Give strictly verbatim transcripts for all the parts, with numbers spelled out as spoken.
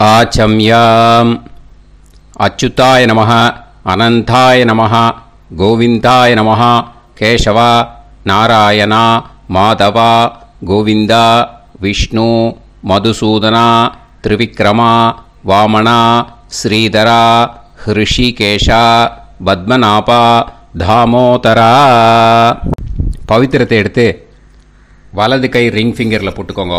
महाचम्याम् अच्युताय नमः अनंताय नमः गोविंदाय नमः केशव नारायण माधव गोविंद विष्णु मधुसूदन त्रिविक्रम वामन श्रीधर ऋषिकेश पद्मनाभ दामोदर पवित्रத்தை எடுத்து வலது கை ரிங் ஃபிங்கரில் போட்டுக்கோங்க.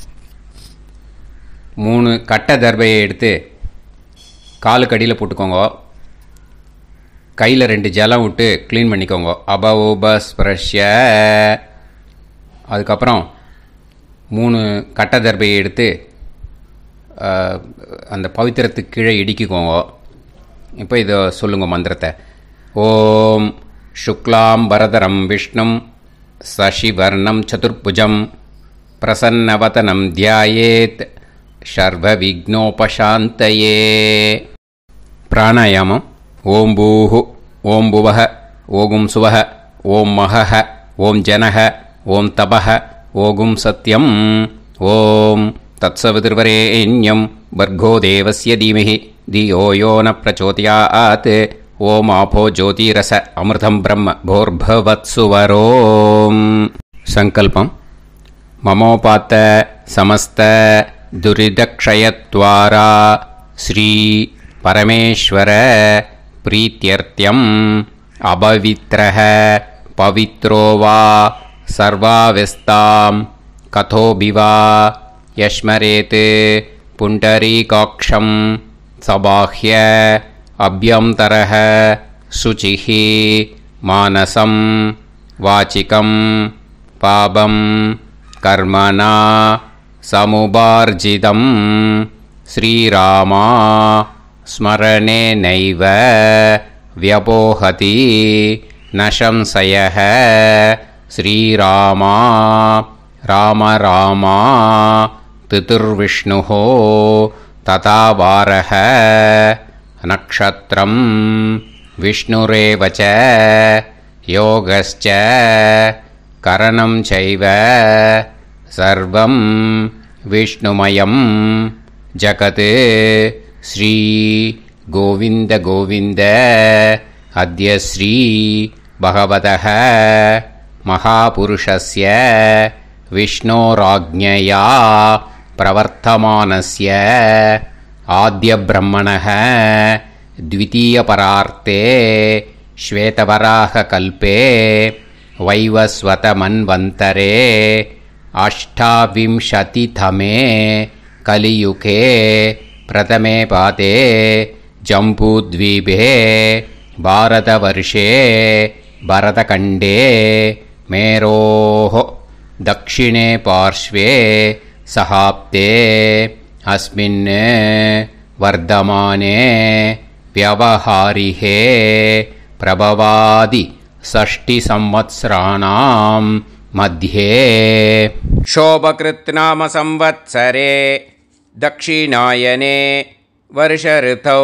மூணு கட்டை தர்பையை எடுத்து காலுக்கு அடியில் போட்டுக்கோங்க. கையில் ரெண்டு ஜலம் விட்டு க்ளீன் பண்ணிக்கோங்க. அபவோபஸ்பிரஷ்ய. அதுக்கப்புறம் மூணு கட்டை தர்பையை எடுத்து அந்த பவித்திரத்துக்கு கீழே இடிக்கிக்கோங்க. இப்போ இதை சொல்லுங்க மந்திரத்தை. ஓம் சுக்லாம் வரதரம் விஷ்ணும் சசிவர்ணம் சதுர்புஜம் பிரசன்னவதனம் தியாயேத் சர்வ விக்னோபசாந்தயே. பிராணாயாமம். ஓம் பூஹு ஓம் புவஹ ஓகும் சுவஹ ஓம் மஹஹ ஓம் ஜனஹ ஓம் தபஹ ஓகும் சத்யம் ஓம் தத்சவிதுர்வரேண்யம் வர்கோ தேவஸ்ய தீமஹி தியோ யோ ந பிரச்சோதயாத் ஓம் ஆபோ ஜோதிரச அமிர்தம் பிரம்ம போர்பவத்சுவரோம். சங்கல்பம். மமோபாத்த சமஸ்த துரிதக்ஷயத்வாரா ஸ்ரீ பரமேஸ்வர பிரீத்யர்த்தியம் அபவித்ரஹ பவித்ரோ வா சர்வாவஸ்தாம் கதோபிவா யஸ்மரேத் புண்டரீகாக்ஷம் சபாஹ்ய அப்யந்தரஹ சுசிஹி மானசம் வாச்சிகம் பாபம் கர்மணா சமுபார்ஜிதம் ஸ்ரீராமா ஸ்மரணேனைவ வ்யபோஹதி நசம்சயஹ ஸ்ரீராமா ராம ராமா திதிர்விஷ்ணுஹோ ததா வாரஹ நக்ஷத்ரம் விஷ்ணுரேவச யோகஸ்ச கரணம் சைவ சர்வம் விஷ்ணுமயம் ஜகத் ஸ்ரீ கோவிந்த கோவிந்த அத்ய ஸ்ரீ பகவதः மகாபுருஷஸ்ய விஷ்ணோராக்ஞயா பிரவர்த்தமானஸ்ய ஆத்ய பிரம்மணः த்விதீயபரார்த்தே ஸ்வேதவராக கல்பே வைவஸ்வத மன்வந்தரே அஷ்டாவிம்சதிதமே கலியுகே பிரதமே பாதே ஜம்பூத்வீபே பாரதவர்ஷே பரதகண்டே மேரோஹ தக்ஷிணே பார்ஷ்வே சஹாப்தே अस्मिन् वर्धमाने व्यवहारिहे प्रभवादि षष्टि संवत्सराणां मध्ये शोभकृत् नाम संवत्सरे दक्षिणायने वर्ष ऋतौ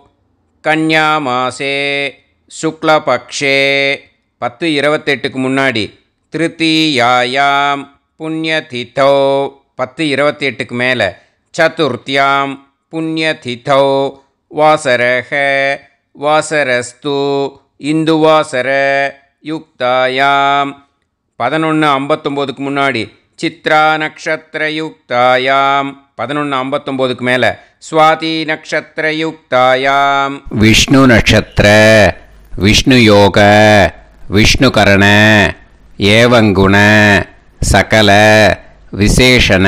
कन्यामासे शुक्लपक्षे பத்து இருபத்தெட்டுக்கு முன்னாடி திருத்தீயாயாம் புண்ணியதிதோ பத்து இருபத்தி எட்டுக்கு மேலே சதுர்த்தியாம் புண்ணியதிதோ வாசரஹ வாசரஸ்து இந்துவாசர யுக்தாயாம் பதினொன்று ஐம்பத்தொம்போதுக்கு முன்னாடி சித்ரா நக்ஷத்திர யுக்தாயாம் பதினொன்று ஐம்பத்தொம்போதுக்கு மேலே ஸ்வாதி நக்ஷத்திர யுக்தாயாம் விஷ்ணு நட்சத்திர விஷ்ணு யோக விஷ்ணுகரண ஏவங்குண சகல விசேஷண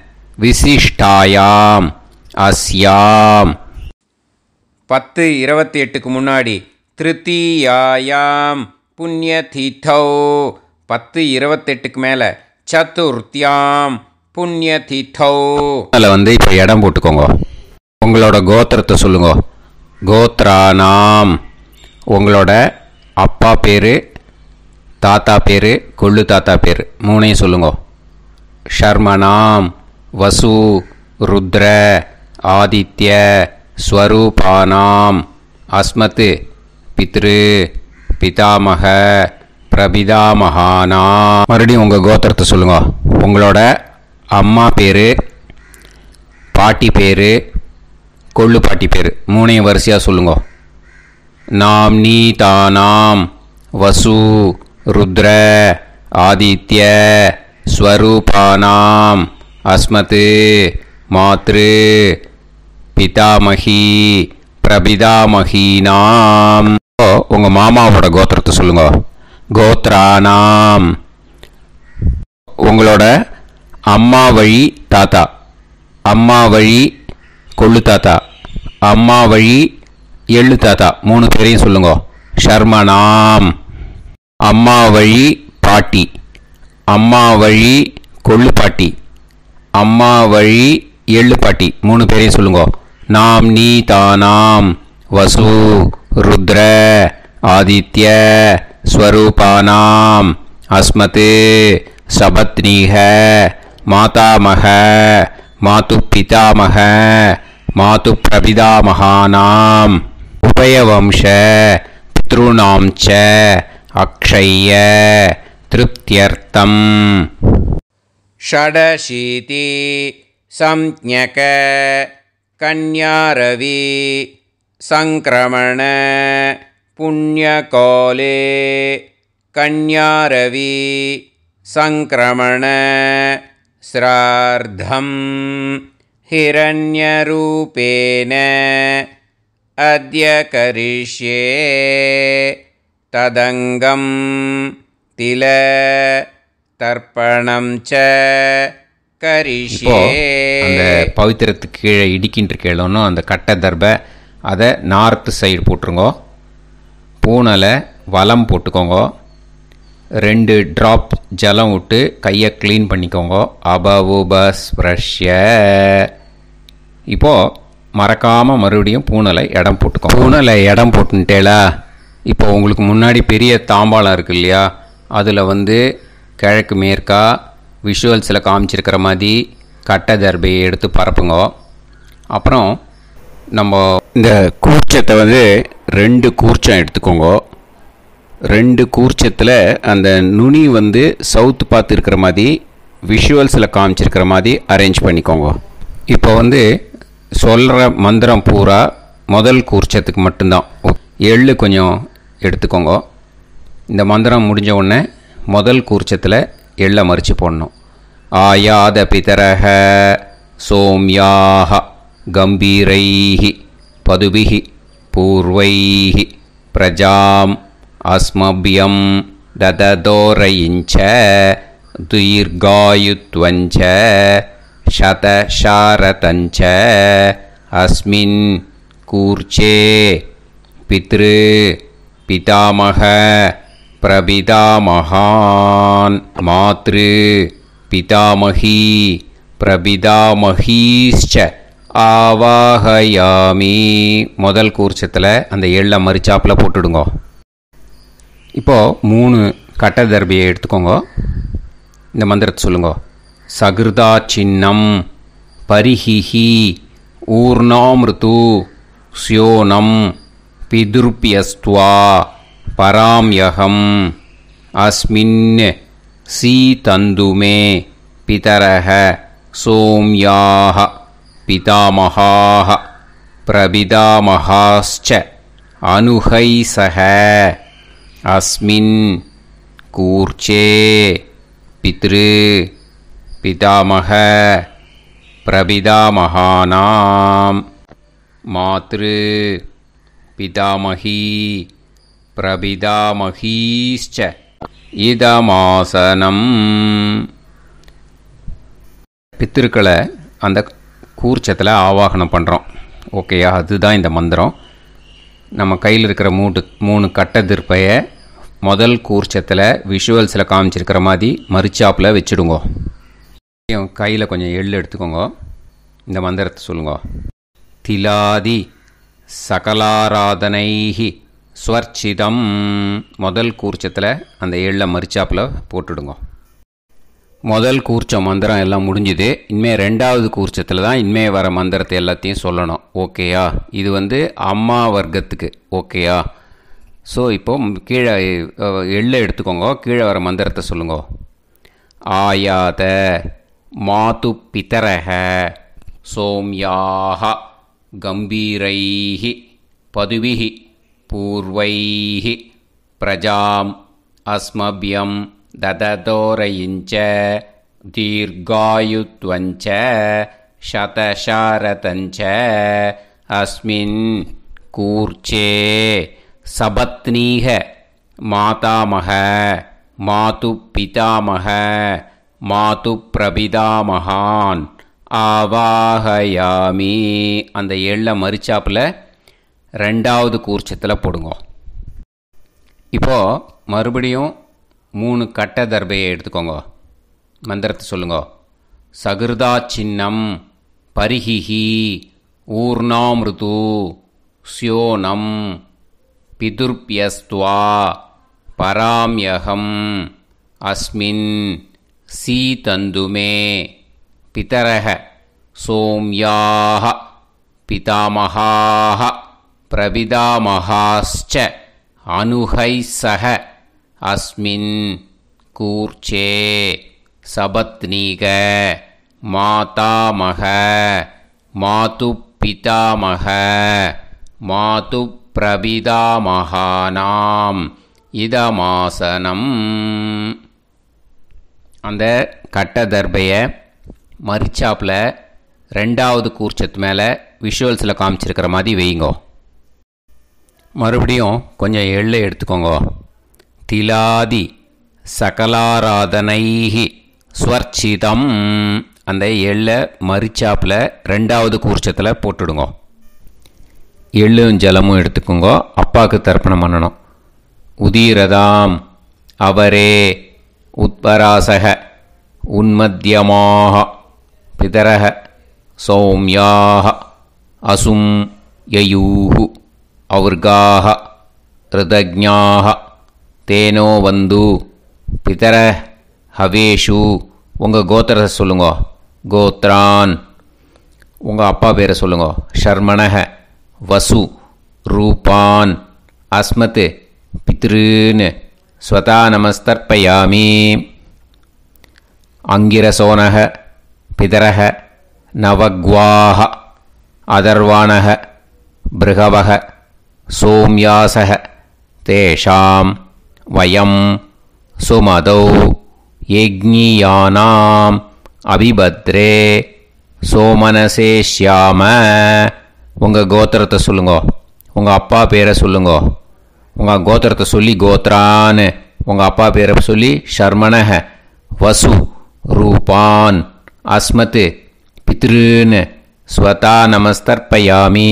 விசிஷ்டாயாம் அஸ்யாம் பத்து இருபத்தி எட்டுக்கு முன்னாடி திருத்தீயாயாம் புண்ணியதிதோ பத்து இருபத்தெட்டுக்கு மேலே சதுர்த்தியாம் புண்ணியதிதோ. அதில் வந்து இப்போ இடம் போட்டுக்கோங்க. உங்களோட கோத்திரத்தை சொல்லுங்க. கோத்ரானாம் உங்களோட அப்பா பேர் தாத்தா பேர் கொள்ளு தாத்தா பேர் மூணையும் சொல்லுங்க. ஷர்மனாம் வசு ருத்ர ஆதித்ய ஸ்வரூபானாம் அஸ்மத் பித்ரு பிதாமக பிரபிதாமகானா. மறுபடியும் உங்கள் கோத்திரத்தை சொல்லுங்க. உங்களோட அம்மா பேர் பாட்டி பேர் கொள்ளு பாட்டி பேர். மூணையும் வரிசையாக சொல்லுங்க. நாம் நீ தானாம் வசு ருத்ர ஆதித்ய ஸ்வரூபானாம் அஸ்மத் மாத்ரு பிதாமகி பிரபிதாமகீனாம். உங்கள் மாமாவோட கோத்திரத்தை சொல்லுங்க. கோத்ரானாம். உங்களோட அம்மா வழி தாத்தா, அம்மா வழி கொள்ளு தாத்தா, அம்மா வழி எள்ளு தாத்தா, மூணு பேரையும் சொல்லுங்க. ஷர்மனாம். அம்மா வழி பாட்டி, அம்மா வழி கொள்ளு பாட்டி, அம்மா வழி எள்ளு பாட்டி, மூணு பேரையும் சொல்லுங்க. நாம் நீ தானாம் வசு ருத்ர ஆதித்ய ஸ்வரூபானாம் அஸ்மத் சபத்னீஹ மாதாமக மாது பிதாமக மாது பிரபிதாமகானாம் உபயவம்ச பித்ருணாம் ச அக்ஷய திருப்தியர்த்தம். ஷடசீதி சம்ஞக கன்யாரவி சங்கிரமண புண்ணியகாலே கன்யாரவி சங்கிரமண ஸ்ரார்த்தம் ஹிரண்யரூபேன அத்ய கரிஷ்யே ததங்கம் தில தர்ப்பணம் ச கரிஷ்யே. அந்த பவித்திரத்துக்கு கீழே இடிக்கின்ற கேளோன்னு அந்த கட்டை தர்பை அதை நார்த்து சைடு போட்டுருங்க. பூனலை வலம் போட்டுக்கோங்க. ரெண்டு ட்ராப் ஜலம் விட்டு கையை க்ளீன் பண்ணிக்கோங்க. அபவுபஸ் பிரஷ்ய. இப்போது மறக்காமல் மறுபடியும் பூனலை இடம் போட்டுக்கோங்க. பூனலை இடம் போட்டுட்டேலா. இப்போ உங்களுக்கு முன்னாடி பெரிய தாம்பாளம் இருக்கு இல்லையா, அதில் வந்து கிழக்கு மேற்கா விஷுவல்ஸில் காமிச்சிருக்கிற மாதிரி கட்டை தர்பையை எடுத்து பரப்புங்க. அப்புறம் நம்ம இந்த கூர்ச்சத்தை வந்து ரெண்டு கூர்ச்சம் எடுத்துக்கோங்க. ரெண்டு கூர்ச்சத்தில் அந்த நுனி வந்து சவுத்து பார்த்து இருக்கிற மாதிரி விஷுவல்ஸில் காமிச்சிருக்கிற மாதிரி அரேஞ்ச் பண்ணிக்கோங்க. இப்போ வந்து சொல்கிற மந்திரம் பூரா முதல் கூர்ச்சத்துக்கு மட்டும்தான். எள்ளு கொஞ்சம் எடுத்துக்கோங்க. இந்த மந்திரம் முடிஞ்ச உடனே முதல் கூர்ச்சத்தில் எள்ளை மறித்து போடணும். ஆயாத பிதரஹ சோம்யாக கம்பீரைஹி பதுபிஹி பூர்வைஹி பிரஜாம் அஸ்மபியம் தததோரயிஞ்ச தீர்காயுத்வஞ்ச சதசாரதஞ்ச அஸ்மின் கூர்ச்சே பித்ரு பிதாமக பிரபிதாமகான் மாத்ரு பிதாமகி பிரபிதாமகீஷ்ச ஆவாஹயாமி. முதல் கூர்ச்சத்தில் அந்த எள்ளை மறிச்சாப்பில் போட்டுடுங்க. இப்போது மூணு கட்டை தர்பியை எடுத்துக்கோங்க. இந்த மந்திரத்தை சொல்லுங்க. சகிருதா சின்னம் பரிஹிஹி ஊர்ணாமிருத்து ஸ்யோனம் பிதுர்பியஸ்துவா பராம்யகம் அஸ்மின் சீதந்துமே பிதரஹ சோம்யாக பிதாமகாः பிரபிதாமகாஸ்ச அனுஹைசஹ அஸ்மின் கூர்ச்சே பித்ரு பிதாமக பிரபிதாமகானாம் மாத்ரு பிதாமகி பிரபிதாமகீஷ்ச இதமாசனம். பித்திருக்களை அந்த கூர்ச்சத்தில் ஆவாகனம் பண்ணுறோம். ஓகேயா? அதுதான் இந்த மந்திரம். நம்ம கையில் இருக்கிற மூட்டு மூணு கட்டை திருப்பையை முதல் கூர்ச்சத்தில் விஷுவல்ஸில் காமிச்சிருக்கிற மாதிரி மறிச்சாப்பில் வச்சுடுங்க. கையில் கொஞ்சம் எள்ளு எடுத்துக்கோங்க. இந்த மந்திரத்தை சொல்லுங்க. திலாதி சகலாராதனைஹி ஸ்வர்ச்சிதம். முதல் கூர்ச்சத்தில் அந்த எள்ளை மறிச்சாப்பில் போட்டுடுங்க. முதல் கூர்ச்சம் மந்திரம் எல்லாம் முடிஞ்சுது. இனிமேல் ரெண்டாவது கூர்ச்சத்தில் தான் இனிமேல் வர மந்திரத்தை எல்லாத்தையும் சொல்லணும். ஓகேயா? இது வந்து அம்மா வர்க்கத்துக்கு. ஓகேயா? ஸோ இப்போ கீழே எள்ளை எடுத்துக்கோங்க. கீழே வர மந்திரத்தை சொல்லுங்க. ஆயாத மாது பிதரஹ சோம்யாக गंभीरैः पदुभिः पूर्वैः प्रजाम् अस्मभ्यं ददतोरयिञ्च दीर्घायुत्वञ्च शतशारतञ्च अस्मिन् कूर्चे सपत्नीः मातामह मातुपितामह मातुप्रपितामहान् ஆவாஹயாமி. அந்த எள்ள மரிச்சாப்பில் ரெண்டாவது கூர்ச்சத்தில் போடுங்க. இப்போது மறுபடியும் மூணு கட்ட தர்பையை எடுத்துக்கோங்க. மந்திரத்தை சொல்லுங்க. சகிருதா சின்னம் பரிஹிஹி ஊர்ணாமிருது ஸ்யோனம் பிதுர்பியஸ்துவா பராம்யகம் அஸ்மின் சீதந்துமே பிதரஹ சோம்யாஹ பிதாமஹாஹ பிரபிதாமஹாஸ்ச அனுஹைசஹ அஸ்மின் கூர்ச்சே சபத்னீக மாதாமஹ மாதுப்பிதாமஹ மாதுப்பிரபிதாமஹானாம் இதமாசனம். அந்த கட்ட தர்பையை மரிச்சாப்பில் ரெண்டாவது கூர்ச்சத்து மேலே விஷுவல்ஸில் காமிச்சிருக்கிற மாதிரி வைங்கோ. மறுபடியும் கொஞ்சம் எள்ளை எடுத்துக்கோங்க. திலாதி சகலாராதனைஹி ஸ்வர்ச்சிதம். அந்த எள்ளை மரிச்சாப்பில் ரெண்டாவது கூர்ச்சத்தில் போட்டுடுங்க. எள்ளும் ஜலமும் எடுத்துக்கோங்க. அப்பாவுக்கு தர்ப்பணம் பண்ணணும். உதீரதாம் அவரே உத்பராசக உன்மத்யமாக பிதரஹ சௌம்யாக அசும் யயூஹு அவுர்காஹ ரிதஜ்ஞாஹ தேனோ வந்து பிதர ஹவேஷு. உங்கள் கோத்திரத்தை சொல்லுங்க. கோத்ரான். உங்கள் அப்பா பேரை சொல்லுங்க. ஷர்மணஹ வசு ரூபான் அஸ்மத் பித்ருன்னு ஸ்வதா நமஸ்தர்ப்பயாமி. அங்கிரசோனஹ பிதரஹ நவக்வாஹ அதர்வாணஹ பிருகவஹ சோம்யாசஹ தேஷாம் வயம் சுமதௌ யஜ்ஞியானாம் அபிபத்ரே சோமனசேஷ்யாம. உங்கள் கோத்திரத்தை சொல்லுங்க. உங்கள் அப்பா பேரை சொல்லுங்க. உங்கள் கோத்திரத்தை சொல்லி கோத்ரான்னு, உங்கள் அப்பா பேரை சொல்லி ஷர்மணஹ வசு ரூபான் அஸ்மத் பித்ருன்னு ஸ்வதா நமஸ்தர்ப்பயாமி.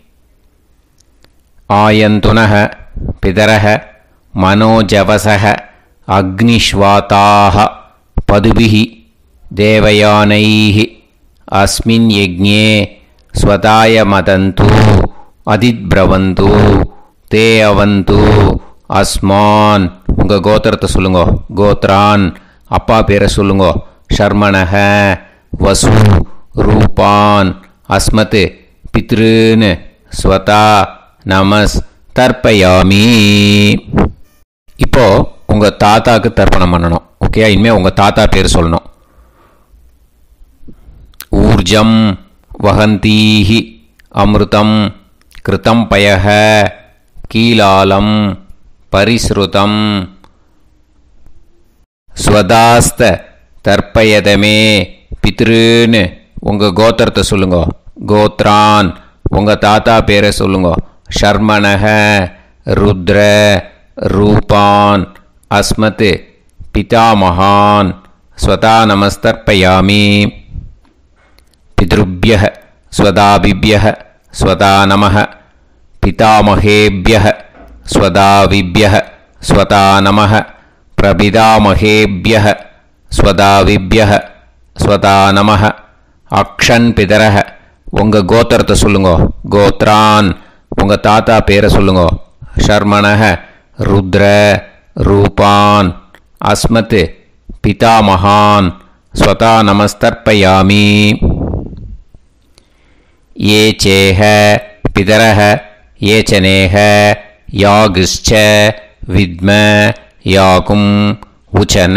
ஆயந்துனஹ பிதரஹ மனோஜவசஹ அக்னிஷ்வாதாஹ பதுபிஹி தேவயானைஹி அஸ்மின் யஜ்ஞே ஸ்வதாய மதந்து அதித்ப்ரவந்து தே அவந்து அஸ்மான். உங்கள் கோத்திரத்தை சொல்லுங்க. கோத்ரான். அப்பா பேரை சொல்லுங்க. ஷர்மணஹ வசு ரூபான் அஸ்மத் பித்ருன்னு ஸ்வதா நமஸ் தர்ப்பயாமி. இப்போது உங்கள் தாத்தாவுக்கு தர்ப்பணம் பண்ணணும். ஓகே, இனிமேல் உங்கள் தாத்தா பேர் சொல்லணும். ஊர்ஜம் வஹந்தீஹி அமிர்தம் கிருதம் பயஹ கீலாலம் பரிஸ்ருதம் ஸ்வதாஸ்த தர்ப்பயதமே பித்ருன்னு. உங்கள் கோத்திரத்தை சொல்லுங்க. கோத்ரான். உங்கள் தாத்தா பேரை சொல்லுங்க. ஷர்மணஹ ருத்ர ரூபான் அஸ்மத் பிதாமஹான் ஸ்வதா நமஸ்தர்ப்பயாமி. பித்ருப்யஹ ஸ்வதாபிப்யஹ ஸ்வதா நமஹ பிதாமஹேப்யஹ ஸ்வதாவிப்யஹ ஸ்வதா நமஹ பிரபிதாமஹேப்யஹ ஸ்வதாவிப்யஹ ஸ்வதா நமஹ. அக்ஷன் பிதரஹ. உங்கள் கோத்திரத்தை சொல்லுங்க. கோத்ரான். உங்கள் தாத்தா பேரை சொல்லுங்க. ஷர்மணஹ ருத்ர ரூபான் அஸ்மத் பிதாமஹான் ஸ்வதா நமஸ்தர்ப்பயாமி. ये चेह पितरः ये चनेह यागश्च विद्म याकुं उचन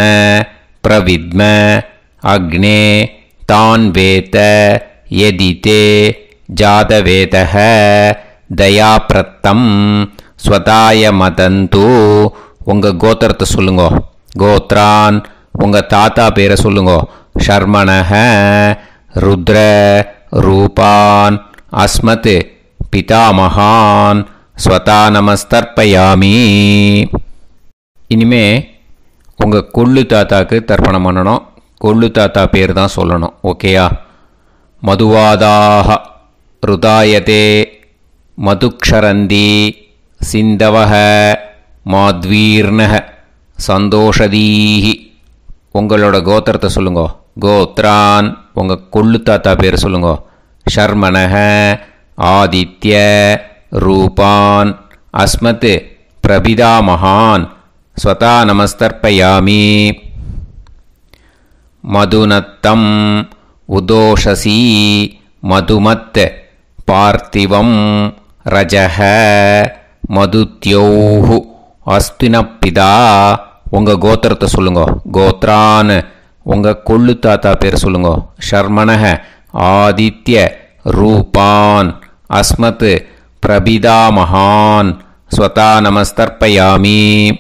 प्रविद्म अग्ने तान् वेत यदिते ஜாதவேதः தயாப்ரத்தம் ஸ்வதாய மதந்து. உங்கள் கோத்திரத்தை சொல்லுங்கோ. கோத்ரான் உங்கள் தாத்தா பேரை சொல்லுங்கோ. ஷர்மணஹ ருத்ர ரூபான் அஸ்மத் பிதாமகான் ஸ்வதா நமஸ்தர்ப்பயாமி. இனிமே உங்கள் கொள்ளு தாத்தாக்கு தர்ப்பணம் பண்ணணும். கொள்ளு தாத்தா பேர் தான் சொல்லணும். ஓகேயா? மதுவாதாக ருதாயதே மதுக்ஷரந்தி சிந்தவஹ மாத்வீர்ணஹ சந்தோஷதீஹி. உங்களோட கோத்திரத்தை சொல்லுங்கோ. கோத்ரான் உங்கள் கொள்ளு தாத்தா பேர் சொல்லுங்கோ. ஷர்மணஹ ஆதித்ய ரூபான் அஸ்மத் பிரபிதாமகான் ஸ்வதா நமஸ்தர்ப்பயாமி. மதுநத்தம் உதோஷசி மதுமத் பார்த்திவம் ரஜஹ மதுத்யோஹு அஸ்தினப்பிதா. உங்கள் கோத்திரத்தை சொல்லுங்கோ. கோத்ரான் உங்கள் கொள்ளு தாத்தா பேர் சொல்லுங்கோ. ஷர்மணஹ ஆதித்ய ரூபான் அஸ்மத் பிரபிதாமகான் ஸ்வதா நமஸ்தர்ப்பயாமி.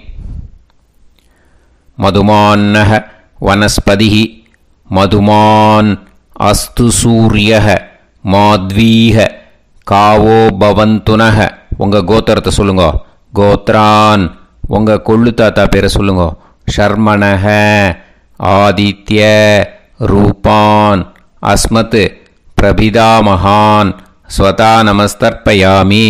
மதுமான்னஹ வனஸ்பதிஹ மதுமான் அஸ்து சூரியஹ மாத்வீஹ காவோ பவந்துனஹ. உங்கள் கோத்திரத்தை சொல்லுங்கோ. கோத்ரான் உங்கள் கொள்ளு தாத்தா பேரை சொல்லுங்கோ. ஷர்மணஹ ஆதித்ய ரூபான் அஸ்மத் பிரபிதாமகான் ஸ்வதா நமஸ்தர்ப்பயாமி.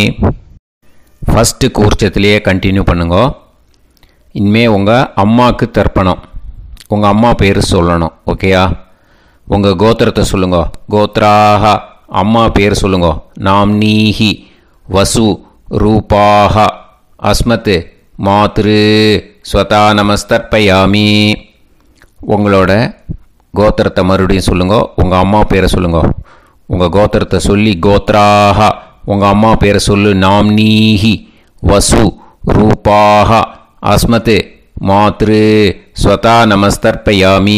ஃபஸ்ட்டு கூர்ச்சத்திலேயே கண்டினியூ பண்ணுங்கோ. இனிமேல் உங்கள் அம்மாவுக்கு தர்ப்பணம். உங்கள் அம்மா பேர் சொல்லணும். ஓகேயா? உங்கள் கோத்திரத்தை சொல்லுங்கோ. கோத்ராக அம்மா பேர் சொல்லுங்கோ. நாம்னீஹி வசு ரூபாக அஸ்மத் மாத்ரு ஸ்வதா நமஸ்தர்ப்பயாமி. உங்களோட கோத்திரத்தை மறுபடியும் சொல்லுங்கோ. உங்கள் அம்மா பேரை சொல்லுங்கோ. உங்கள் கோத்திரத்தை சொல்லி கோத்ராக உங்கள் அம்மா பேரை சொல்லு. நாம்னீஹி வசு ரூபாக அஸ்மத் மாத்ரு ஸ்வதா நமஸ்தர்ப்பயாமி.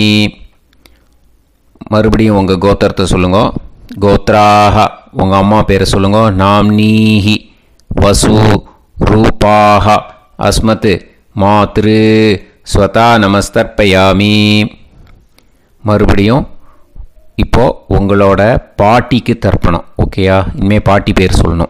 மறுபடியும் உங்கள் கோத்திரத்தை சொல்லுங்கோ. கோத்ராக உங்கள் அம்மா பேரை சொல்லுங்கோ. நாம்னீஹி வசு ரூபாக அஸ்மத் மாத்ரு ஸ்வதா நமஸ்தர்ப்பயாமி. மறுபடியும் இப்போது உங்களோட பாட்டிக்கு தர்ப்பணம். ஓகேயா? இனிமேல் பாட்டி பேர் சொல்லணும்.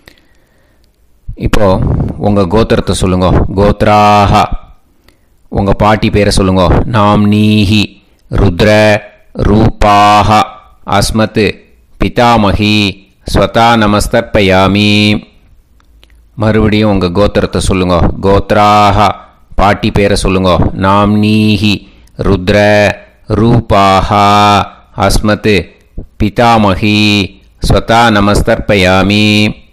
இப்போது உங்கள் கோத்திரத்தை சொல்லுங்கோ. கோத்ராக உங்கள் பாட்டி பேரை சொல்லுங்கோ. நாம்னீஹி ருத்ர ரூபாக அஸ்மத் பிதாமகி ஸ்வதா நமஸ்தர்ப்பயாமி. மறுபடியும் உங்கள் கோத்திரத்தை சொல்லுங்கோ. கோத்ராக பாட்டி பேரை சொல்லுங்கோ. நாம்னீஹி ருத்ர ரூபாக அஸ்மத் பிதாமகி ஸ்வதா நமஸ்தர்ப்பயாமி.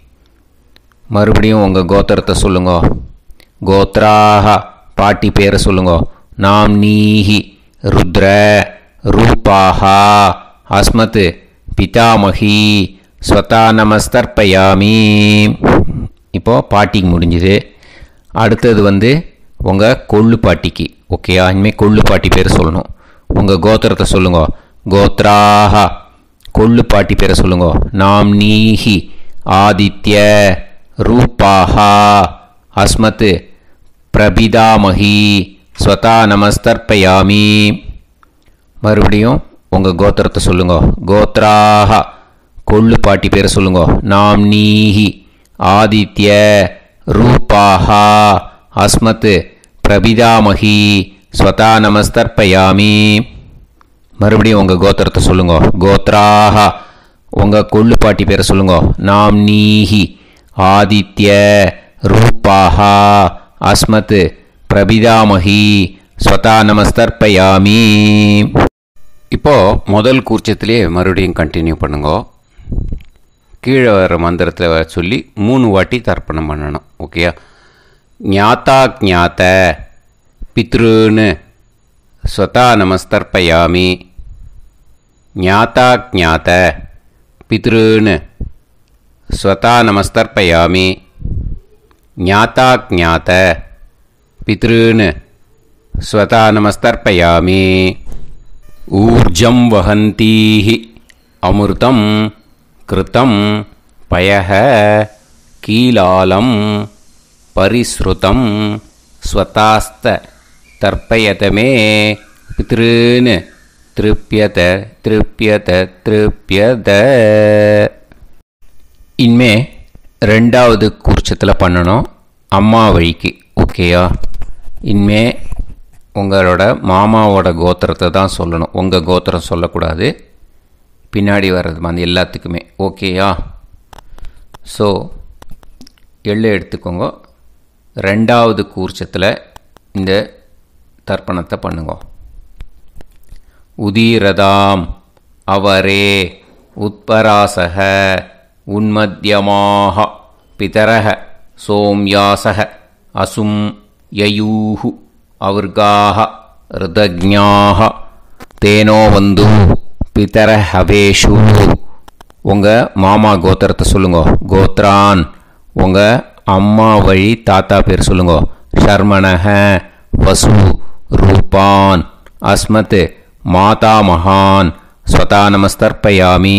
மறுபடியும் உங்கள் கோத்திரத்தை சொல்லுங்கோ. கோத்ராக பாட்டி பேரை சொல்லுங்கோ. நாம்னீஹி ருத்ர ரூபாக அஸ்மத் பிதாமகி ஸ்வதா நமஸ்தர்ப்பயாமி. இப்போது பாட்டிக்கு முடிஞ்சுது. அடுத்தது வந்து உங்கள் கொள்ளு பாட்டிக்கு. ஓகேயா? இனிமேல் கொள்ளு பாட்டி பேர் சொல்லணும். உங்கள் கோத்திரத்தை சொல்லுங்கோ. கோத்ராக கொள்ளு பாட்டி பேரை சொல்லுங்கோ. நாம்னீஹி ஆதித்ய ரூபாக அஸ்மத் பிரபிதாமகி ஸ்வதா நமஸ்தர்ப்பயாமி. மறுபடியும் உங்கள் கோத்திரத்தை சொல்லுங்கோ. கோத்ராக கொள்ளு பாட்டி பேரை சொல்லுங்கோ. நாம்னீஹி ஆதித்ய ரூபாக அஸ்மத் பிரபிதாமகி ஸ்வதா நமஸ்தர்ப்பயாமி. மறுபடியும் உங்கள் கோத்திரத்தை சொல்லுங்கோ. கோத்ராக உங்கள் கொள்ளு பாட்டி பேரை சொல்லுங்கோ. நாம்னீஹி ஆதித்ய ரூபாக அஸ்மத் பிரபிதாமகி ஸ்வதா நமஸ்தர்ப்பயாமி. இப்போது முதல் கூர்ச்சத்திலே மறுபடியும் கண்டினியூ பண்ணுங்கோ. கீழே வர மந்திரத்தில் சொல்லி மூணு வாட்டி தர்ப்பணம் பண்ணணும். ஓகேயா? ஞாத்தா ஞாத்த பித்ருன்னு ஸ்வதா நமஸ்தர்ப்பயாமி. ஞாத்தா ஞாத்த பித்ருன்னு ஸ்வதா நமஸ்தர்ப்பயாமி. ஞாத்தா ஞாத்த பித்ருன்னு ஸ்வதா நமஸ்தர்ப்பயாமி. ஊர்ஜம் வஹந்தீஹி அமிர்தம் कृतं पयः कीलालं परिसृतं स्वतास्त तर्पयत मे पितॄन् திருப்பியத திருப்பியத திருப்பியத. இனிமே ரெண்டாவது கூர்ச்சத்தில் பண்ணணும் அம்மா வழிக்கு. ஓகேயா? இனிமே உங்களோட மாமாவோட கோத்திரத்தை தான் சொல்லணும், உங்கள் கோத்திரம் சொல்லக்கூடாது. பின்னாடி வர்றது மாதிரி எல்லாத்துக்குமே. ஓகேயா? ஸோ எள்ளு எடுத்துக்கோங்க. ரெண்டாவது கூர்ச்சத்தில் இந்த தர்ப்பணத்தை பண்ணுங்க. உதீரதாம் அவரே உத்பராசக உன்மத்யமாக பிதரக சோம்யாசக அசும் யயூஹு அவர்காக ருதஜ்ஞாக தேனோ வந்து பிதர ஹவேஷு. உங்கள் மாமா கோத்திரத்தை சொல்லுங்க. கோத்ரான் உங்கள் அம்மா வழி தாத்தா பேர் சொல்லுங்க. ஷர்மணக வசு ரூபான் அஸ்மத் மாதா மகான் ஸ்வதா நமஸ்தர்ப்பயாமி.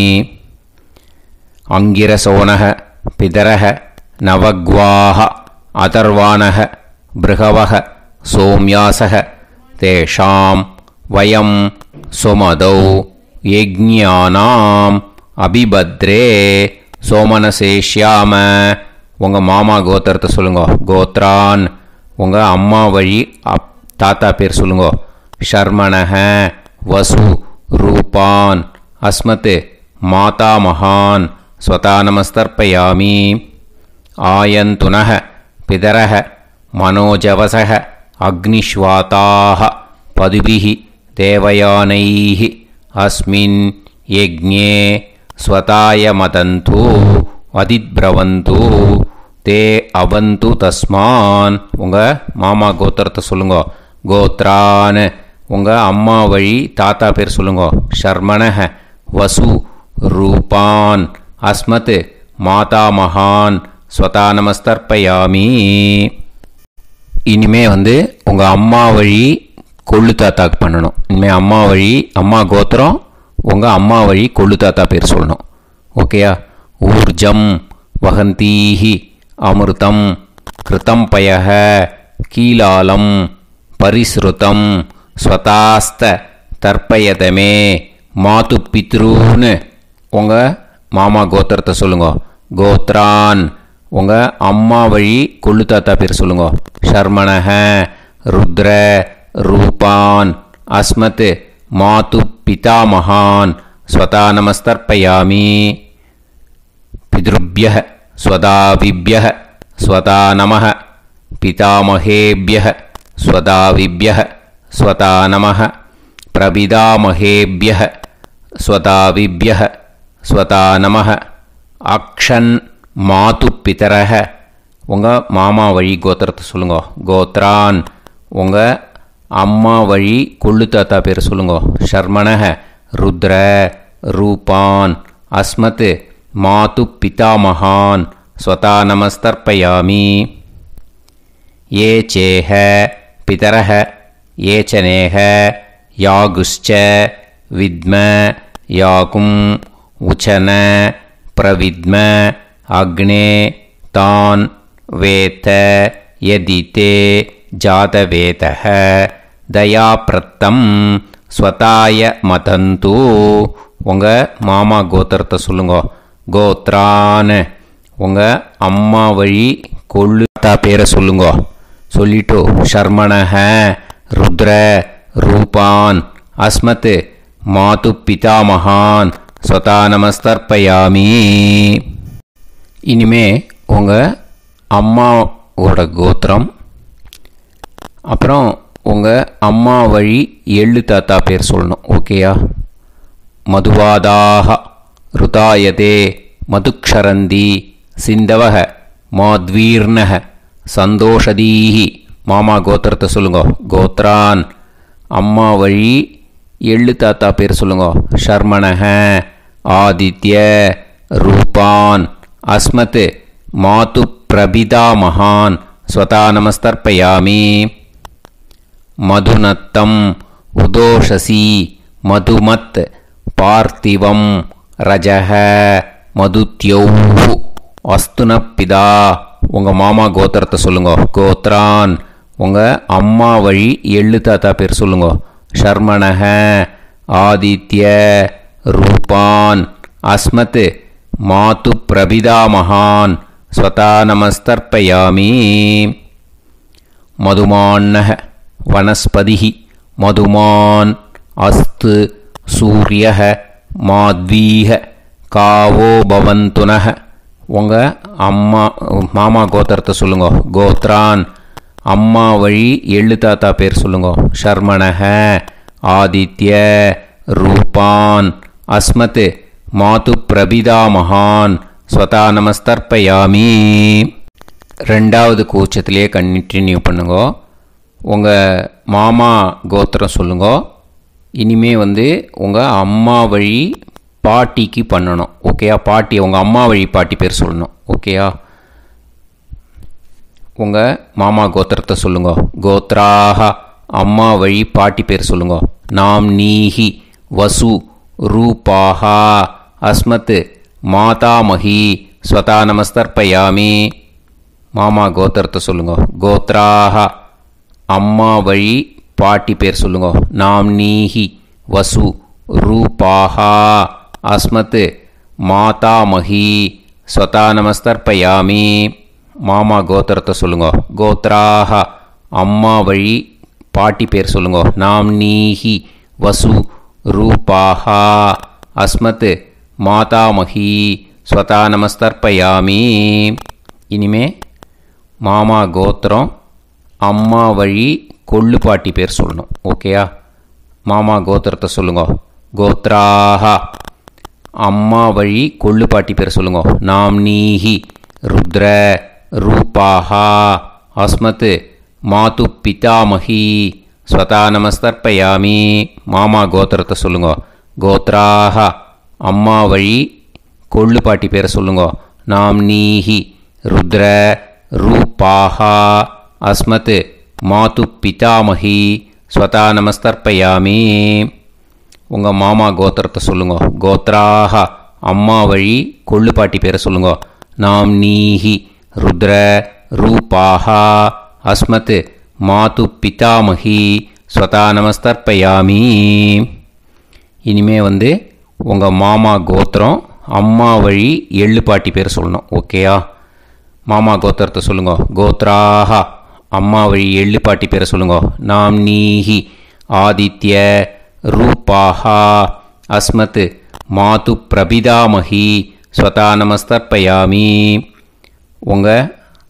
அங்கிரசோனக பிதரக நவக்வாஹ அதர்வாணக பிருகவக சோம்யாசக தேஷாம் வயம் சுமதௌ யஜ்ஞானாம் அபிபத்ரே சோமனசேஷ்யாம. உங்கள் மாமா கோத்திரத்தை சொல்லுங்க. கோத்ரான் உங்கள் அம்மா வழி அப் தாத்தா பேர் சொல்லுங்க. ஷர்மணக வசு ரூபான் அஸ்மத் மாதா மகான் ஸ்வதா நமஸ்தர்ப்பயாமி. ஆயந்துனக பிதரக மனோஜவசக அக்னிஷ்வாதாக பதுபிஹி தேவயானைஹி அஸ்மின் யஜ்ஞே ஸ்வதாய மதந்து அதிப்ரவந்து தே அவந்து தஸ்மான். உங்கள் மாமா கோத்திரத்தை சொல்லுங்க. கோத்ரான் உங்கள் அம்மா வழி தாத்தா பேர் சொல்லுங்க. ஷர்மணக வசு ரூபான் அஸ்மத் மாதா மகான் ஸ்வதா நமஸ்தர்ப்பயாமி. இனிமே வந்து உங்கள் அம்மா வழி கொள்ளு தாத்தாக்கு பண்ணணும். இனிமேல் அம்மா வழி அம்மா கோத்திரம் உங்கள் அம்மா வழி கொள்ளு தாத்தா பேர் சொல்லணும். ஓகேயா? ஊர்ஜம் வகந்தீஹி அமிர்தம் கிருதம் பயஹ கீலாலம் பரிஸ்ருதம் ஸ்வதாஸ்த தர்ப்பயதமே மாது பித்ரூன்னு. உங்கள் மாமா கோத்திரத்தை சொல்லுங்க. கோத்ரான் உங்கள் அம்மா வழி கொள்ளு தாத்தா பேர் சொல்லுங்க. ஷர்மணக ருத்ர ரூபான் அஸ்மத் மாது பிதாமகான் ஸ்வதா நமஸ்தர்ப்பயாமி. பித்ருப்யஹ ஸ்வதாவிப்யஹ ஸ்வதா நமஹ பிதாமகேப்யஹ ஸ்வதாவிப்யஹ ஸ்வதா நமஹ பிரபிதாமகேப்யஹ ஸ்வதாவிப்யஹ ஸ்வதா நமஹ. அக்ஷன் மாது பிதரஹ உங்கள் மாமா வழி கோத்திரத்தை சொல்லுங்க. கோத்ரான் உங்கள் அம்மா வழி கொள்ளு தாத்தா பேர் சொல்லுங்க. ஷர்மணக ருத்ர ரூபான் அஸ்மத் மாது பிதாமகான் ஸ்வதா நமஸ்தர்ப்பயாமி. ஏ சேஹ பிதரஹ ஏச்சனேஹ யாகுஷ்ச வித்ம யாகும் உச்சன பிரவித்ம அக்னே தான் வேத யதிதே ஜாதவேதஹ தயாப்ரத்தம் ஸ்வதாய மதந்து. உங்கள் மாமா கோத்திரத்தை சொல்லுங்க. கோத்ரான் உங்கள் அம்மா வழி கொள்ளு தாத்தா பேரை சொல்லுங்க. சொல்லிட்டு ஷர்மணக ருத்ர ரூபான் அஸ்மத் மாது பிதாமகான் ஸ்வதா நமஸ்தர்ப்பயாமி. இனிமே உங்கள் அம்மாவோட கோத்திரம் அப்புறம் உங்கள் அம்மா வழி எள்ளு தாத்தா பேர் சொல்லணும். ஓகேயா? மதுவாதாக ருதாயதே மதுக்ஷரந்தி சிந்தவக மாத்வீர்ணக சந்தோஷதீஹி. மாமா கோத்திரத்தை சொல்லுங்க. கோத்ரான் அம்மா வழி எள்ளு தாத்தா பேர் சொல்லுங்க. ஷர்மணக ஆதித்ய ரூபான் அஸ்மத் மாது பிரபிதா மகான் ஸ்வதா நமஸ்தர்ப்பயாமி. மதுநத்தம் உதோஷசி மதுமத் பார்த்திவம் ரஜஹ மதுத்யௌஹு அஸ்துனப்பிதா உங்கள் மாமா கோத்திரத்தை சொல்லுங்க. கோத்ரான் உங்கள் அம்மா வழி எள்ளு தாத்தா பேர் சொல்லுங்க. ஷர்மணஹ ஆதித்ய ரூபான் அஸ்மத் மாது பிரபிதாமகான் ஸ்வதா நமஸ்தர்ப்பயாமி. மதுமான்னஹ வனஸ்பதிஹி மதுமான் அஸ்து சூரியஹ மாத்வீஹ காவோ பவந்துனஹ உங்கள் அம்மா மாமா கோத்திரத்தை சொல்லுங்க. கோத்ரான் அம்மா வழி எள்ளு தாத்தா பேர் சொல்லுங்க. ஷர்மணஹ ஆதித்ய ரூபான் அஸ்மத் மாது பிரபிதாமகான் ஸ்வதா நமஸ்தர்ப்பயாமி. ரெண்டாவது கூச்சத்திலே கண்டினியூ பண்ணுங்க. உங்கள் மாமா கோத்திரம் சொல்லுங்க. இனிமே வந்து உங்கள் அம்மா வழி பாட்டிக்கு பண்ணணும். ஓகேயா? பாட்டி உங்கள் அம்மா வழி பாட்டி பேர் சொல்லணும். ஓகேயா? உங்கள் மாமா கோத்திரத்தை சொல்லுங்க. கோத்ராஹ அம்மா வழி பாட்டி பேர் சொல்லுங்க. நாம் நீஹி வசு ரூபாஹா அஸ்மத் மாதாமஹி ஸ்வதா நமஸ்தர்ப்பயாமி. மாமா கோத்திரத்தை சொல்லுங்க. கோத்ராஹ அம்மா வழி பாட்டி பேர் சொல்லுங்க. நாம் நீஹி வசு ரூபாஹா அஸ்மத் மாதாமஹி ஸ்வதா நமஸ்தர்ப்பயாமி. மாமா கோத்திரத்தை சொல்லுங்க. கோத்ராஹ அம்மா வழி பாட்டி பேர் சொல்லுங்க. நாம் நீஹி வசு ரூபாஹா அஸ்மத் மாதாமஹி ஸ்வதா நமஸ்தர்ப்பயாமி. இனிமே மாமா கோத்திரம் அம்மா வழி கொள்ளு பாட்டி பேர் சொல்லணும். ஓகேயா? மாமா கோத்திரத்தை சொல்லுங்க. கோத்ராஹ அம்மா வழி கொள்ளு பாட்டி பேர் சொல்லுங்க. நாம் நீஹி ருத்ர ரூபாஹா அஸ்மத் மாது பிதாமஹி ஸ்வதா நமஸ்தர்ப்பயாமி. மாமா கோத்திரத்தை சொல்லுங்க. கோத்ராஹ அம்மா வழி கொள்ளு பாட்டி பேரை சொல்லுங்க. நாம் நீஹி ருத்ர ரூபாஹா அஸ்மத் மாது பிதாமஹி ஸ்வதா நமஸ்தர்ப்பயாமி. உங்கள் மாமா கோத்திரத்தை சொல்லுங்க. கோத்ராஹ அம்மா வழி கொள்ளு பாட்டி பேரை சொல்லுங்க. நாம் நீஹி ருத்ர ரூபாஹா அஸ்மத் மாது பிதாமஹி ஸ்வதா நமஸ்தர்ப்பயாமி. இனிமே வந்து உங்கள் மாமா கோத்திரம் அம்மா வழி எள்ளு பாட்டி பேர் சொல்லணும். ஓகேயா? மாமா கோத்திரத்தை சொல்லுங்க. கோத்ராஹ அம்மா வழி எள்ளு பாட்டி பேரை சொல்லுங்க. நாம் நீஹி ஆதித்ய ரூபாஹா அஸ்மத் மாது பிரபிதாமஹி ஸ்வதா நமஸ்தர்ப்பயாமி. உங்கள்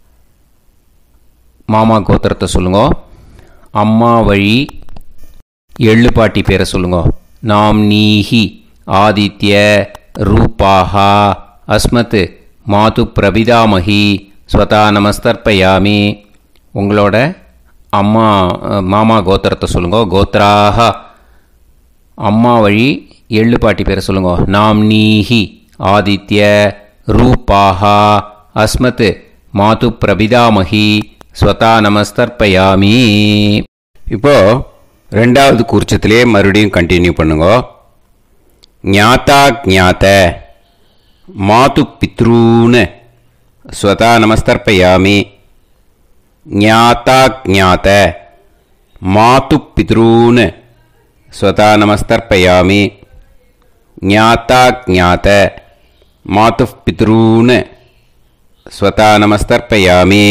மாமா கோத்திரத்தை சொல்லுங்க. அம்மா வழி எள்ளு பாட்டி பேரை சொல்லுங்க. நாம் நீஹி ஆதித்ய ரூபாஹா அஸ்மத் மாது பிரபிதாமஹி ஸ்வதா நமஸ்தர்ப்பயாமி. உங்களோட அம்மா மாமா கோத்திரத்தை சொல்லுங்க. கோத்ராஹ அம்மா வழி எள்ளு பாட்டி பேரை சொல்லுங்க. நாம் நீஹி ஆதித்ய ரூபாஹா அஸ்மத் மாது பிரபிதாமஹி ஸ்வதா நமஸ்தர்ப்பயாமி. இப்போ ரெண்டாவது கூர்ச்சத்திலே மறுபடியும் கண்டினியூ பண்ணுங்க. ஞாதா ஞாத மாது பித்ரூன் ஸ்வதா நமஸ்தர்ப்பயாமி. ஞாதா ஞாத மாது பித்ரூன் ஸ்வதா நமஸ்தர்ப்பயாமி. ஞாதா ஞாத மாது பித்ரூன் ஸ்வதா நமஸ்தர்ப்பயாமி.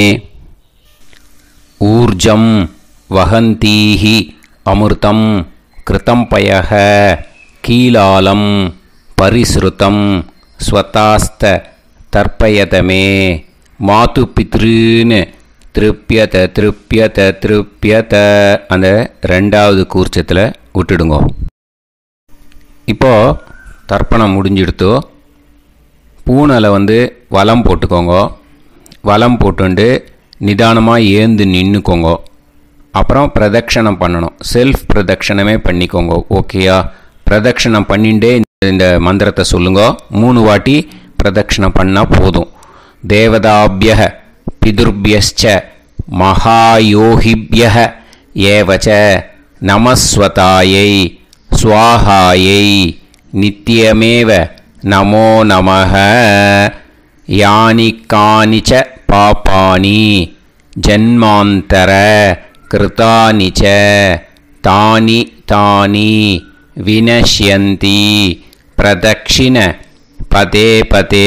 ஊர்ஜம் வஹந்தீஹி அமிர்தம் கிருதம் பயஹ கீலாலம் பரிஸ்ருதம் ஸ்வதாஸ்த தர்ப்பயதமே மாது பித்ருன்னு திருப்பியத திருப்பியத திருப்பியத அந்த ரெண்டாவது கூர்ச்சத்தில் விட்டுடுங்க. இப்போது தர்ப்பணம் முடிஞ்சிடுத்தோ பூனலை வந்து வலம் போட்டுக்கோங்க. வலம் போட்டுண்டு நிதானமாக ஏந்து நின்றுக்கோங்க. அப்புறம் பிரதட்சணம் பண்ணணும். செல்ஃப் பிரதட்சணமே பண்ணிக்கோங்க. ஓகேயா? பிரதட்சணம் பண்ணிண்டே இந்த மந்திரத்தை சொல்லுங்க. மூணு வாட்டி பிரதட்சணம் பண்ணால் போதும். தேவதாபிய பிதுர்பியச்ச மகாயோகிபிய ஏவச்ச நமஸ்வதாயை ஸ்வாஹாயை நித்தியமேவ நமோ நமः யானி கானிச்ச பாபானி ஜன்மாந்தர கிருதானி ச தானி தானி வினஷ்யந்தி பிரதக்ஷிண பதே பதே.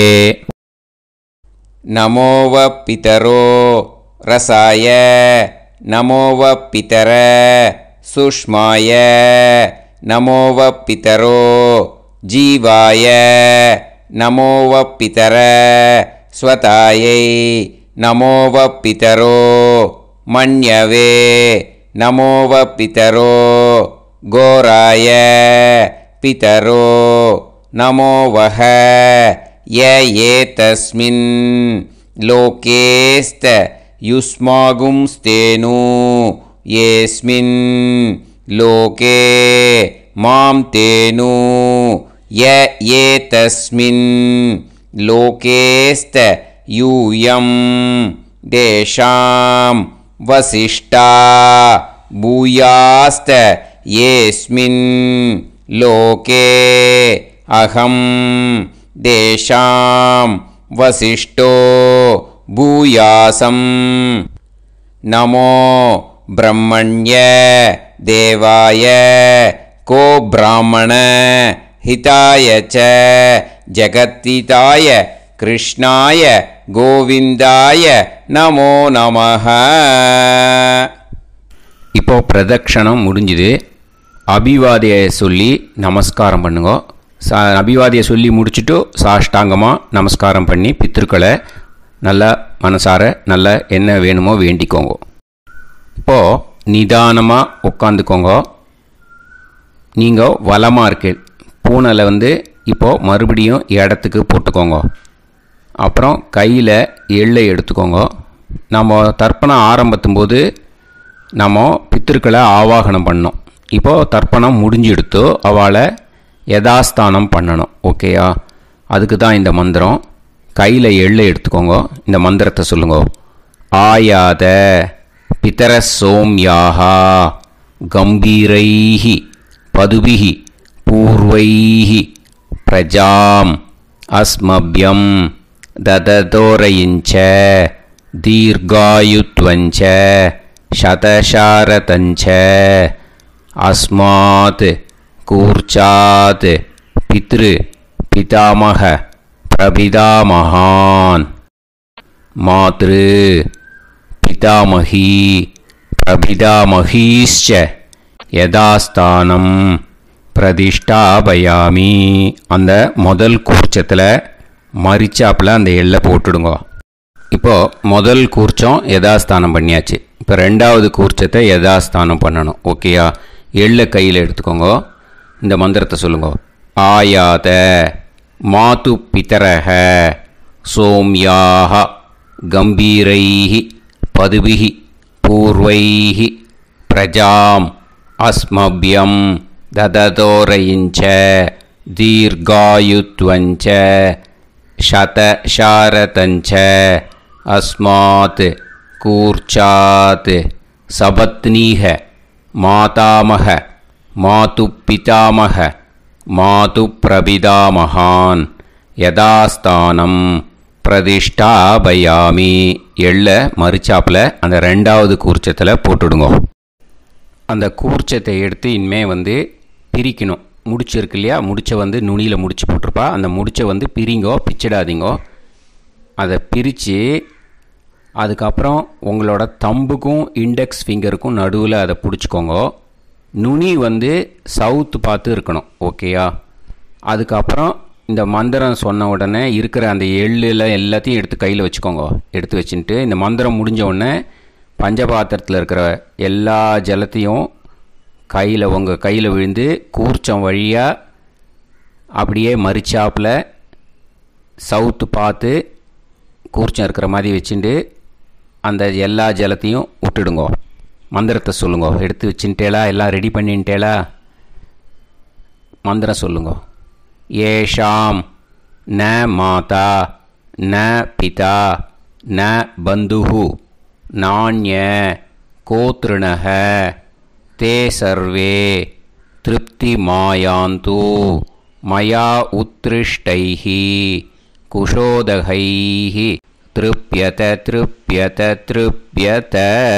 நமோ வ பிதரோ ரசாய நமோ வ பிதர சுஷ்மாய நமோ வ பிதரோ ஜீவாய நமோ வ பிதர ஸ்வதாயை நமோ வ பிதரோ மன்யவே நமோ வ பிதரோ கோராய பிதரோ நமோ வஹ ய ஏதஸ்மின் லோகேஸ்த யுஸ்மாகும்ஸ்தேனு ஏஸ்மின் லோகே மாம் தேனு ய ஏதஸ்மின் லோகேஸ்த யூயம் தேஷாம் வசிஷ்டா பூயாஸ்த ஏஸ்மின் லோகே அகம் தேஷாம் வசிஷ்டோ பூயாசம். நமோ பிரம்மண்ய தேவாய கோ பிராமண ஹிதாய ச ஜகத்திதாய கிருஷ்ணாய கோவிந்தாய நமோ நமः. இப்போ பிரதக்ஷணம் முடிஞ்சுது. அபிவாதியை சொல்லி நமஸ்காரம் பண்ணுங்க. சா அபிவாதியை சொல்லி முடிச்சுட்டு சாஷ்டாங்கமாக நமஸ்காரம் பண்ணி பித்திருக்களை நல்லா மனசார நல்லா என்ன வேணுமோ வேண்டிக்கோங்க. இப்போது நிதானமாக உட்காந்துக்கோங்க. நீங்கள் வலமாக இருக்கு பூனையில் வந்து இப்போது மறுபடியும் இடத்துக்கு போட்டுக்கோங்க. அப்புறம் கையில் எள்ளை எடுத்துக்கோங்க. நம்ம தர்ப்பணம் ஆரம்பத்தும் போது நம்ம பித்திருக்களை ஆவாகனம் பண்ணோம். இப்போது தர்ப்பணம் முடிஞ்செடுத்து அவளை யதாஸ்தானம் பண்ணணும். ஓகேயா? அதுக்கு தான் இந்த மந்திரம். கையில் எள்ளை எடுத்துக்கோங்க. இந்த மந்திரத்தை சொல்லுங்க. ஆயாத பிதர சோம்யாஹா கம்பீரைஹி பதுபிஹி பூர்வைஹி பிரஜாம் அஸ்மப்யம் தததோரயிஞ்ச தீர்காயுத்வஞ்ச சதசாரதஞ்ச அஸ்மாத் கூர்ச்சாத் பித்ரு பிதாமக பிரபிதாமகான் மாத்ரு பிதாமகி பிரபிதாமகீஷ்ச யதாஸ்தானம் பிரதிஷ்டாபயாமி. அந்த முதல் கூர்ச்சத்தில் மரிச்சாப்பில் அந்த எள்ளை போட்டுடுங்க. இப்போது முதல் கூர்ச்சம் யதாஸ்தானம் பண்ணியாச்சு. இப்போ ரெண்டாவது கூர்ச்சத்தை யதாஸ்தானம் பண்ணணும். ஓகேயா? எள்ளை கையில் எடுத்துக்கோங்க. இந்த மந்திரத்தை சொல்லுங்க. ஆயாத மாது பிதரஹ சோம்யாஹ கம்பீரைஹி பதுபிஹி பூர்வைஹி பிரஜாம் அஸ்மப்யம் தததோரயிஞ்ச தீர்காயுத்வஞ்ச சதசாரதஞ்ச அஸ்மாத் கூர்ச்சாத் சபத்னீஹ மாதாமக மாது பிதாமக மாது பிரபிதாமகான் யதாஸ்தானம் பிரதிஷ்டாபயாமி. எள்ள மரிச்சாப்பில் அந்த ரெண்டாவது கூர்ச்சத்தில் போட்டுடுங்க. அந்த கூர்ச்சத்தை எடுத்து இனிமே வந்து பிரிக்கணும். முடிச்சிருக்கு இல்லையா? முடிச்சை வந்து நுனியில் முடிச்சு போட்டிருப்பா. அந்த முடிச்சை வந்து பிரிங்கோ, பிச்சிடாதீங்கோ. அதை பிரித்து அதுக்கப்புறம் உங்களோட தம்புக்கும் இண்டெக்ஸ் ஃபிங்கருக்கும் நடுவில் அதை பிடிச்சிக்கோங்க. நுனி வந்து சவுத்து பார்த்து இருக்கணும். ஓகேயா? அதுக்கப்புறம் இந்த மந்திரம் சொன்ன உடனே இருக்கிற அந்த எள்ளில் எல்லாத்தையும் எடுத்து கையில் வச்சுக்கோங்க. எடுத்து வச்சுட்டு இந்த மந்திரம் முடிஞ்ச உடனே பஞ்சபாத்திரத்தில் இருக்கிற எல்லா ஜலத்தையும் கையில் உங்கள் கையில் விழுந்து கூர்ச்சம் வழியாக அப்படியே மரிச்சாப்பில் சவுத்து பார்த்து கூர்ச்சம் இருக்கிற மாதிரி வச்சுட்டு அந்த எல்லா ஜலத்தையும் விட்டுடுங்க. மந்திரத்தை சொல்லுங்க. எடுத்து வச்சுட்டேலா? எல்லாம் ரெடி பண்ணிட்டேலா? மந்திரம் சொல்லுங்க. ஏஷாம் ந மாதா ந பிதா ந பந்துஹு நாண்ய கோத்ருணஹ தே சர்வே திருப்தி மாயாந்து மயா உத்ருஷ்டைஹி குஷோதகைஹி திருப்யத திருப்யத திருப்யத.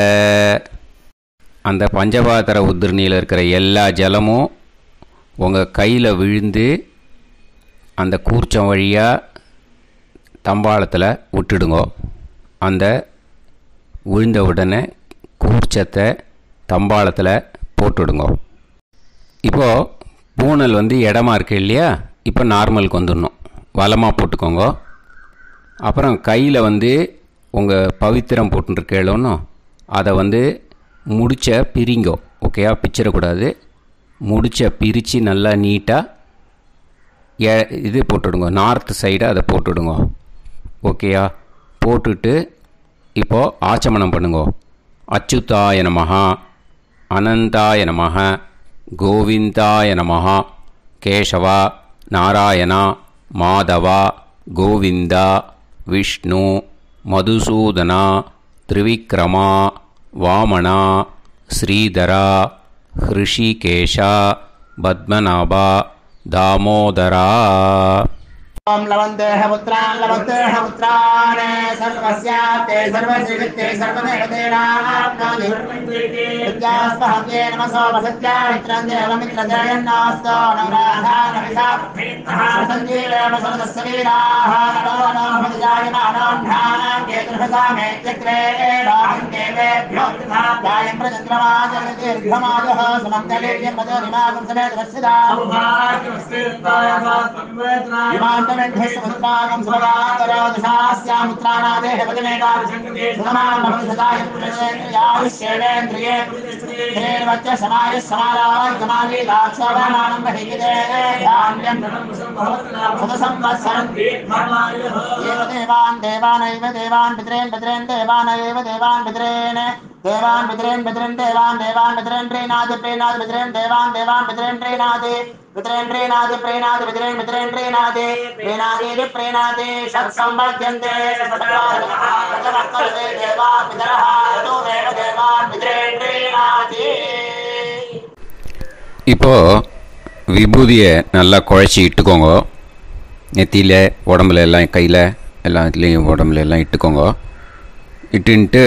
அந்த பஞ்சபாத்திர உதிர்ணியில் இருக்கிற எல்லா ஜலமும் உங்கள் கையில் விழுந்து அந்த கூர்ச்சம் வழியாக தம்பாளத்தில் விட்டுடுங்க. அந்த விழுந்த உடனே கூர்ச்சத்தை தம்பாளத்தில் போட்டுடுங்க. இப்போது பூனல் வந்து இடமா இருக்கு இல்லையா, இப்போ நார்மலுக்கு வந்துடணும். வலமாக போட்டுக்கோங்க. அப்புறம் கையில் வந்து உங்கள் பவித்திரம் போட்டுருக்கேளோன்னு அதை வந்து முடிச்ச பிரிங்கோ. ஓகேயா, பிச்சிடக்கூடாது. முடிச்ச பிரித்து நல்லா நீட்டாக ஏ இது போட்டுடுங்க, நார்த் சைடு அதை போட்டுடுங்க. ஓகேயா, போட்டுட்டு இப்போது ஆச்சமனம் பண்ணுங்க. அச்சுதாய நமஹ, அனந்தாய நமஹ, கோவிந்தாய நமஹ, கேசவா, நாராயணா, மாதவா, கோவிந்தா, விஷ்ணு, மதுசூதனா, திரிவிக்ரமா, வாமனா, ஸ்ரீதரா, ஹிருஷிகேஷா, பத்மநாபா, தாமோதரா. ओम लवन्तेह पुत्रान् लवन्तेह पुत्रान् सर्वस्याते सर्वश्रीवित्ते सर्वदेवतेनाप्नोति विद्यास्पहते नमसो वसत्या मित्रं देवमित्रजयन्नास्तो नवराधानविषा सञ्जीवेम सर्वस्वीराः नमो नमः जायमानां केतुर्भसामे चक्रे राहं देवेभ्यो गायं प्रचन्द्रमाजगदीर्घमाजः समङ्गलेयं पदोनिमागं समेत वत्सदा समुद्रागं सुभगान्तरादशास्यामुत्रानादेह वदनेकाभिसङ्गते सुमानमभिसदायपुरेन्द्रिये धेर्वच्च समाय समाराय कमाली दाक्षावानानं महिगिते धान्यं सदसंवत्सरं एव देवान् देवानैव देवान् पितॄन् पितॄन् देवानैव देवान् पितॄन् देवान् पितॄन् पितॄन् देवान् देवान् पितॄन् प्रीणाति प्रीणाति पितॄन् देवान् देवान् पितॄन् प्रीणाति पितॄन् प्रीणाति प्रीणाति पितॄन् पितॄन् प्रीणाति प्रीणाति प्रीणाति षट्संवर्ध्यन्ते षट्संवर्ध्यन्ते देवा पितरः ततोमेव देवान् पितॄन् प्रीणाति. இப்போ விபூதியை நல்லா குழச்சி இட்டுக்கோங்க. நெத்தியில், உடம்புல எல்லாம், கையில் எல்லாத்துலேயும் உடம்புல எல்லாம் இட்டுக்கோங்க. இட்டுன்ட்டு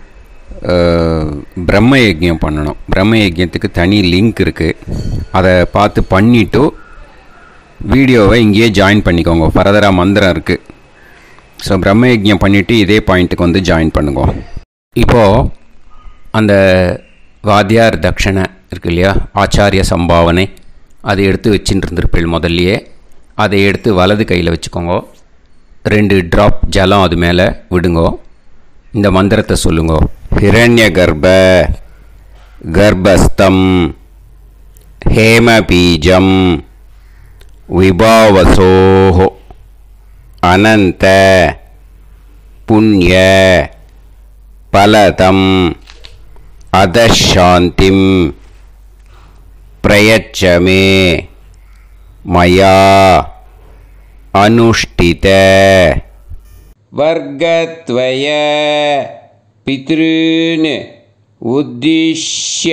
பிரம்ம யஜ்யம் பண்ணணும். பிரம்ம யஜ்யத்துக்கு தனி லிங்க் இருக்குது. அதை பார்த்து பண்ணிவிட்டு வீடியோவை இங்கேயே ஜாயின் பண்ணிக்கோங்க. ஃபர்தராக மந்திரம் இருக்குது. ஸோ பிரம்ம யஜ்யம் பண்ணிவிட்டு இதே பாயிண்ட்டுக்கு வந்து ஜாயின் பண்ணுங்க. இப்போது அந்த வாத்தியார் தட்சணை இருக்கு இல்லையா, ஆச்சாரிய சம்பாவனை, அதை எடுத்து வச்சுட்டு இருந்திருப்பேள் முதல்லையே. அதை எடுத்து வலது கையில் வச்சுக்கோங்க. ரெண்டு ட்ராப் ஜலம் அது மேலே விடுங்கோ. இந்த மந்திரத்தை சொல்லுங்க. ஹிரண்ய கர்ப்ப கர்ப்பஸ்தம் ஹேமபீஜம் விபாவசோஹோ அனந்த புண்ணிய பலதம் அதசாந்திம் பிரயச்சமே மயா அனுஷ்டித वर्गत्वय पितॄन् उद्दिश्य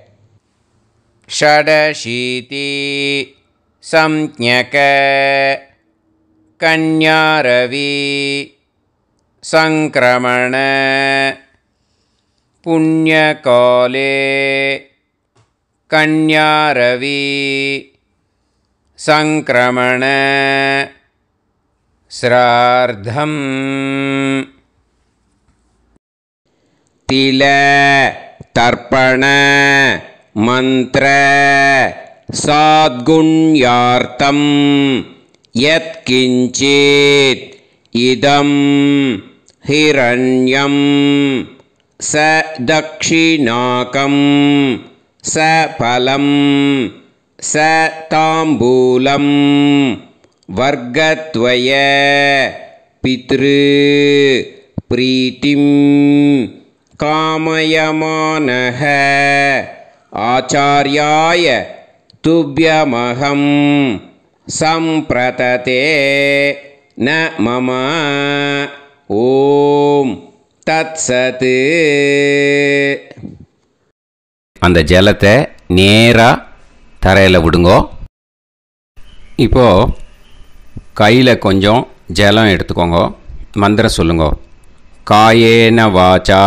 षडशीति संज्ञक कन्यारवि संक्रमण पुण्यकाले कन्यारवि संक्रमण श्रार्धं तिल तर्पण मंत्र साद्गुण्यार्थं यत्किंचित् इदं हिरण्यं स दक्षिणाकं स फलं स ताम्बूलं वर्गत्वय पितृ प्रीतिं कामयमानः आचार्याय तुभ्यमहं संप्रतते न मम ओम तत्सत्. அந்த ஜலத்தை நேராக தரையில் விடுங்கோ. இப்போது கையில் கொஞ்சம் ஜலம் எடுத்துக்கோங்க. மந்திரம் சொல்லுங்க. காயேன வாச்சா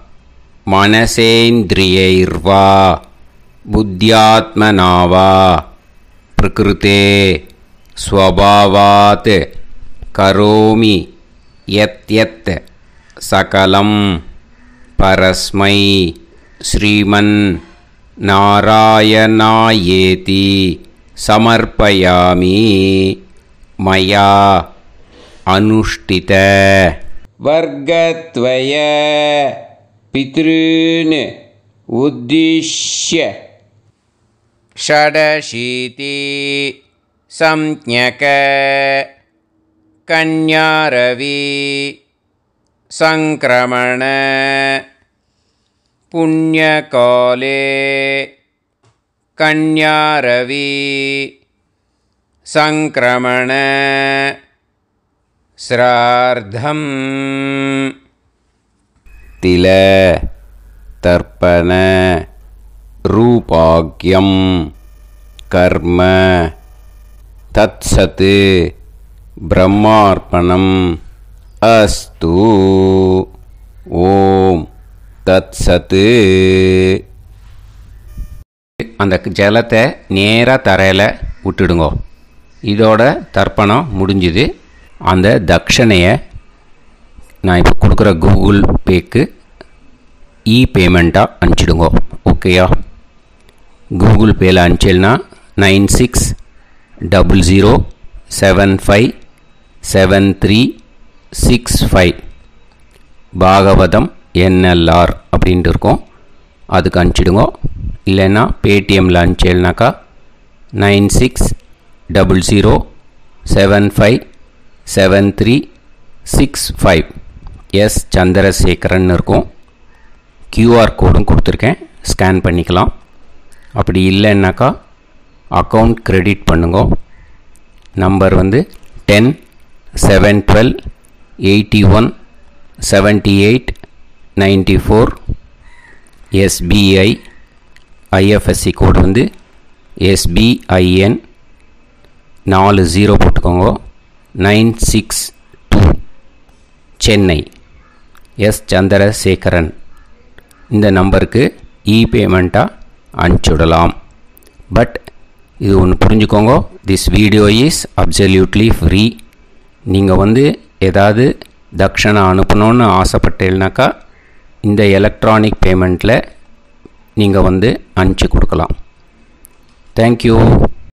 மனசேந்திரியைர்வா புத்தியாத்மனாவா பிரகிருதே ஸ்வபாவாத் கரோமி யத் யத் சகலம் பரஸ்மை ஸ்ரீமன் நாராயணாயேதி சமர்ப்பயாமி மயா அனுஷ்டித वर्गत्वय पितॄन् उद्दिश्य षडशीति संज्ञक कन्यारवि संक्रमण पुण्यकाले कन्यारवि संक्रमण श्रार्धम तिल तर्पण रूपाग्यम कर्म तत्सत् ब्रह्मार्पणम अस्तु ओम तत्सत्. அந்த ஜலத்தை நேராக தரையில் விட்டுடுங்க. இதோட தர்ப்பணம் முடிஞ்சுது. அந்த தட்சணையை நான் இப்போ கொடுக்குற கூகுள் பேக்கு இ பேமெண்ட்டாக அனுப்பிச்சிடுங்க. ஓகேயா? கூகுள் பேயில் அனுப்பிச்சில்னா nine six double zero seven five seven three six five Bhagavatam NLR அப்படின்ட்டு இருக்கும். அதுக்கு அனுப்பிச்சிடுங்க. இல்லைன்னா பேடிஎம்மில் அனுப்பிச்சில்னாக்கா nine six double zero seven five seven three six five S Chandrasekaran இருக்கும். கியூஆர் கோடும் கொடுத்துருக்கேன், ஸ்கேன் பண்ணிக்கலாம். அப்படி இல்லைன்னாக்கா அக்கௌண்ட் கிரெடிட் பண்ணுங்க. நம்பர் வந்து ten seven twelve eighty one seventy eight ninety four. SBI IFSC code வந்து எஸ்பிஐஎன் நாலு ஜீரோ போட்டுக்கோங்க. Nine six two Chennai. S Chandrasekaran இந்த நம்பருக்கு இ பேமெண்ட்டாக அனுப்பிச்சுடலாம். பட் இது ஒன்று புரிஞ்சுக்கோங்க, this video is absolutely free. நீங்கள் வந்து ஏதாவது தட்சணை அனுப்பணுன்னு ஆசைப்பட்டீங்கனாக்கா இந்த எலக்ட்ரானிக் பேமெண்ட்டில் நீங்கள் வந்து அனுப்பிச்சி கொடுக்கலாம். தேங்க்யூ.